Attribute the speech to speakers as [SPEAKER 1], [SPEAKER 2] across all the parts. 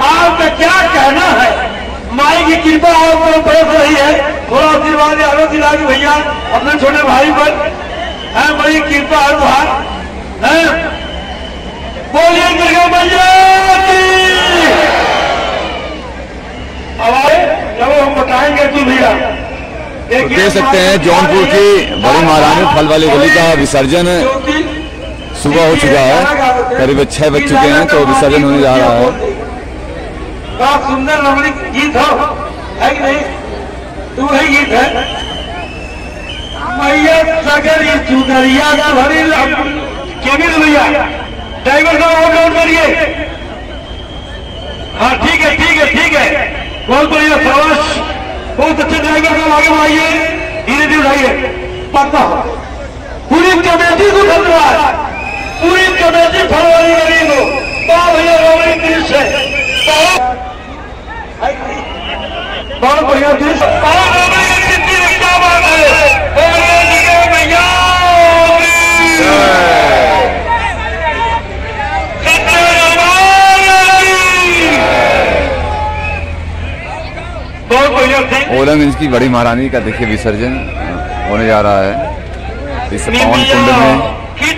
[SPEAKER 1] आपका क्या कहना है? माई की कृपा आप पर बरस रही है, थोड़ा आशीर्वाद आरो दिला के भैया अपने छोटे भाई पर है, बड़ी कृपा है तुहार है। बोलिए दुर्गा मैया की। जब हम बताएंगे तो भैया
[SPEAKER 2] देख सकते हैं जौनपुर की बड़ी महारानी फल वाली गली का विसर्जन सुबह हो चुका है, करीब 6 बज चुके हैं, तो विसर्जन होने जा रहा है।
[SPEAKER 1] बहुत सुंदर रमणीक गीत हो है कि नहीं? तू वही गीत है मैया सगरी चुनरिया भरी केबिन भैया ड्राइवर का ऑन डाउन करिए। हाँ ठीक है ठीक है ठीक है, बहुत बढ़िया शाबाश, बहुत अच्छे ड्राइवर का आगे बढ़ाइए, धीरे धीरे उठाइए। पक्का पूरी कमेटी को धन्यवाद, पूरी कमेटी फरवरी गरीब हो भैया रोमणी दृश्य है, बहुत बढ़िया दृश्य, क्या बात है भैया। बहुत बढ़िया
[SPEAKER 2] ओलंगंज की बड़ी महारानी का देखिए विसर्जन होने जा रहा है इस पावन कुंड में।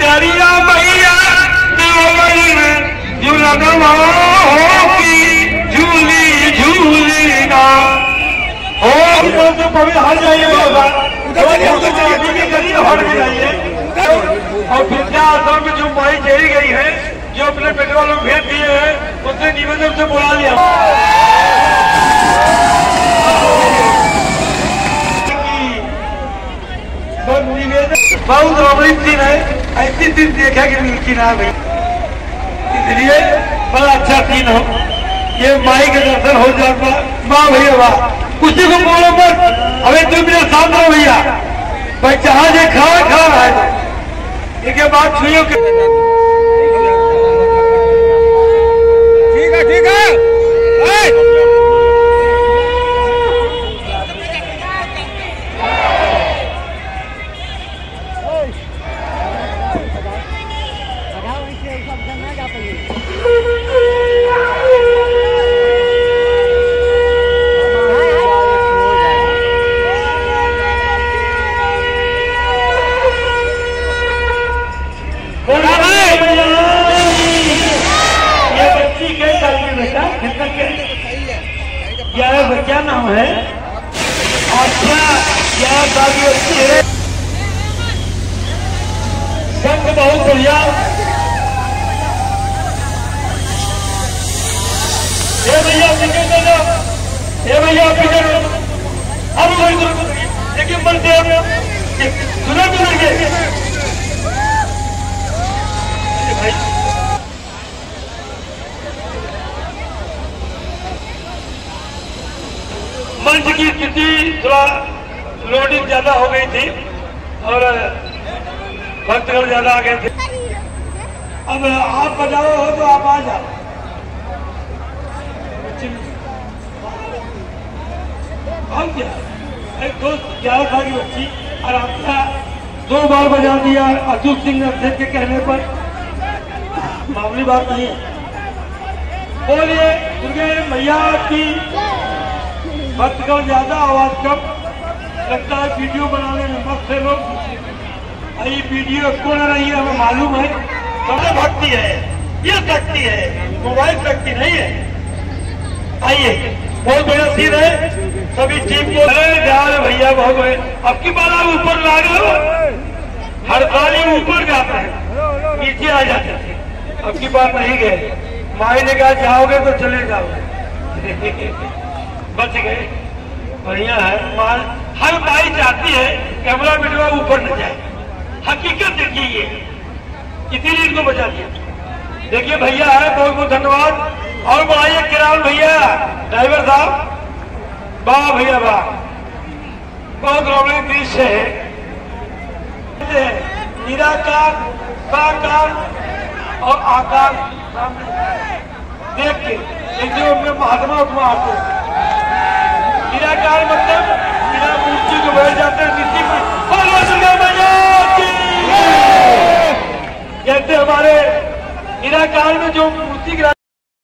[SPEAKER 1] हट जाइए और वृद्धाश्रम में जो माई चली गई है, जो अपने बेटवा लोग भेज दिए हैं, उसने निवेदन से बुला लिया। बहुत रोमणीक सीन है, ऐसी चीज देखा कि ना भाई, इसलिए बड़ा अच्छा सीन हो, ये माई के दर्शन हो जाता। वाह भैया वाह, किसी को बोलो मत, अबे तुम मेरे साथ रहो भैया, भाई जहाज खा रहा है एक बात छुइयो के ठीक है ठीक है। क्या नाम है? अच्छा क्या बात है, संघ बहुत बढ़िया। ये भैया पीछे चलो, ये भैया पीछे अब देखिए बनते सुना के मंच की स्थिति थोड़ा लोडिंग ज्यादा हो गई थी और भक्तगण ज्यादा आ गए थे। अब आप बजाओ हो तो आप आ जाओ। हम क्या एक दोस्त 11 साल की बच्ची और आपका 2 बार बजा दिया अतुल सिंह नरसेन के कहने पर, मामूली बात नहीं है। बोलिए दुर्गा मैया की। भक्तगण ज्यादा आवाज कम, लगता है वीडियो बनाने में मस्त है लोग। ये वीडियो को न रही है, हमें मालूम है, सबसे भक्ति है, ये शक्ति है, मोबाइल शक्ति नहीं है। आइए बहुत बढ़िया सीन है, सभी टीम को जा रहे भैया, बहुत बड़े। अब की बार आप ऊपर ला गए, हर साल ही ऊपर जाते हैं, नीचे आ जाते थे, अब की बार नहीं गए। माई ने कहा जाओगे तो चले जाओगे, बच गए, बढ़िया है। हर माई चाहती है कैमरा वीडियो ऊपर न जाए, हकीकत देखिए ये, इसीलिए इनको बचा दिया। देखिए भैया है, बहुत बहुत धन्यवाद। और बढ़ाइए किरान भैया, ड्राइवर साहब, वाह भैया वाह, बहुत रोमणीक दृश्य है। निराकार, साकार और आकार देख के महात्मा उपमा आते, निराकार मतलब बिना मूर्ति को बैठ जाते हैं नीति में। जैसे हमारे निराकार में जो मूर्ति